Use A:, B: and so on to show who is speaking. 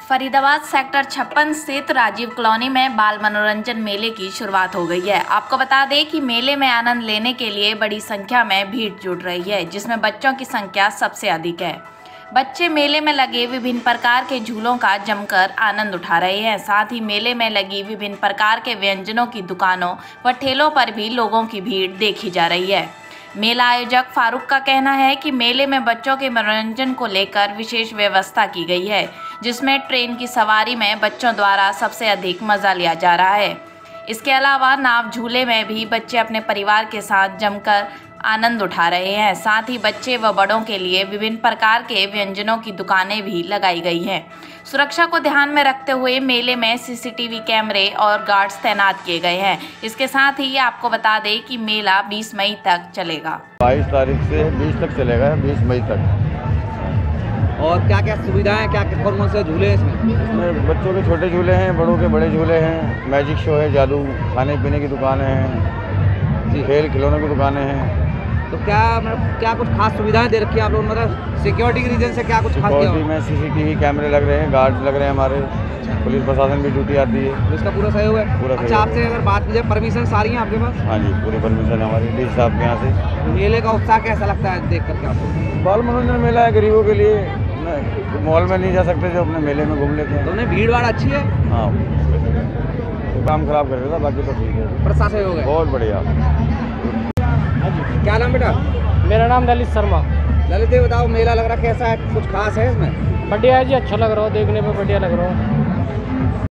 A: Faridabad sector 56 स्थित Rajiv colony में बाल मनोरंजन मेले की शुरुआत हो गई है। आपको बता दें कि मेले में आनंद लेने के लिए बड़ी संख्या में भीड़ जुट रही है, जिसमें बच्चों की संख्या सबसे अधिक है। बच्चे मेले में लगे विभिन्न प्रकार के झूलों का जमकर आनंद उठा रहे हैं। साथ ही मेले में लगी विभिन्न प्रकार के व्यंजनों की दुकानों व ठेलों पर भी लोगों की भीड़ देखी जा रही है। मेला आयोजक फारूक का कहना है कि मेले में बच्चों के मनोरंजन को लेकर विशेष व्यवस्था की गई है, जिसमें ट्रेन की सवारी में बच्चों द्वारा सबसे अधिक मजा लिया जा रहा है। इसके अलावा नाव झूले में भी बच्चे अपने परिवार के साथ जमकर आनंद उठा रहे हैं। साथ ही बच्चे व बड़ों के लिए विभिन्न प्रकार के व्यंजनों की दुकानें भी लगाई गई हैं। सुरक्षा को ध्यान में रखते हुए मेले में सीसीटीवी कैमरे और गार्ड्स तैनात किए गए हैं। इसके साथ ही आपको बता दें कि मेला 20 मई तक चलेगा।
B: 22 तारीख से 20 तक चलेगा, 20 मई तक।
C: और क्या क्या सुविधाएं, क्या क्या कौन से झूले हैं इसमें?
B: बच्चों के छोटे झूले हैं, बड़ों के बड़े झूले हैं, मैजिक शो है, जादू, खाने पीने की दुकानें हैं जी, खेल खिलौनों की दुकानें हैं।
C: तो क्या कुछ खास सुविधाएं दे रखी है आप लोगों ने? मतलब सिक्योरिटी के रीजन से क्या कुछ खास किया?
B: में सीसीटीवी कैमरे लग रहे हैं, गार्ड्स लग रहे हैं, हमारे पुलिस प्रशासन की ड्यूटी आती है।
C: तो इसका पूरा सहयोग है?
B: पूरा।
C: अच्छा, आपसे अगर बात की जाए, परमिशन सारी है आपके पास?
B: हाँ जी, पूरी परमिशन हमारी डी साहब के यहाँ से।
C: मेले का उत्साह कैसा लगता है देख करके आपको?
B: बाल मनोरंजन मेला है गरीबों के लिए, मॉल में नहीं जा सकते जो अपने मेले में घूम लेते हैं।
C: तो उन्हें भीड़ भाड़ अच्छी है?
B: हाँ, काम खराब कर देता, बाकी तो ठीक है।
C: प्रशासन सहयोग है?
B: बहुत बढ़िया।
C: क्या नाम बेटा?
D: मेरा नाम ललित शर्मा।
C: ललित, बताओ मेला लग रहा कैसा है? कुछ खास है इसमें?
D: बढ़िया है जी, अच्छा लग रहा हो, देखने में बढ़िया लग रहा हो।